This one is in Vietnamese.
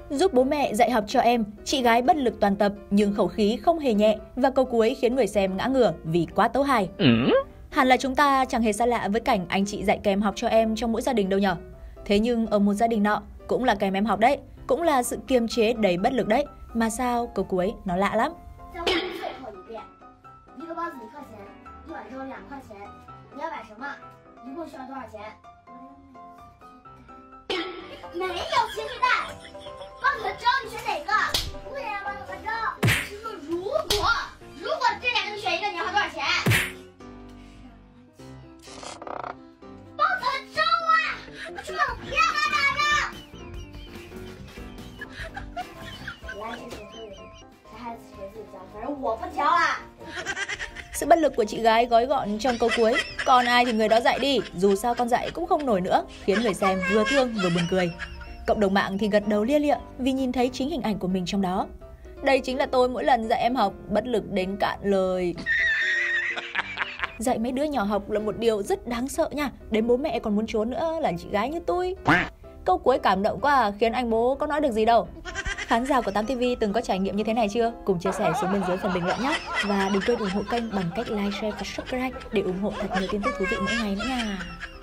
Giúp bố mẹ dạy học cho em, chị gái bất lực toàn tập nhưng khẩu khí không hề nhẹ và câu cuối khiến người xem ngã ngửa vì quá tấu hài. Hẳn là chúng ta chẳng hề xa lạ với cảnh anh chị dạy kèm học cho em trong mỗi gia đình đâu nhở. Thế nhưng ở một gia đình nọ cũng là kèm em học đấy, cũng là sự kiềm chế đầy bất lực đấy. Mà sao câu cuối nó lạ lắm. Sự bất lực của chị gái gói gọn trong câu cuối, còn ai thì người đó dạy đi, dù sao con dạy cũng không nổi nữa, khiến người xem vừa thương vừa buồn cười. Cộng đồng mạng thì gật đầu lia lịa vì nhìn thấy chính hình ảnh của mình trong đó. Đây chính là tôi mỗi lần dạy em học, bất lực đến cạn lời. Dạy mấy đứa nhỏ học là một điều rất đáng sợ nha, đến bố mẹ còn muốn trốn nữa là chị gái như tôi. Câu cuối cảm động quá khiến anh bố có nói được gì đâu. Khán giả của 8TV từng có trải nghiệm như thế này chưa? Cùng chia sẻ xuống bên dưới phần bình luận nhé. Và đừng quên ủng hộ kênh bằng cách like, share và subscribe để ủng hộ thật nhiều tin tức thú vị mỗi ngày nữa nha.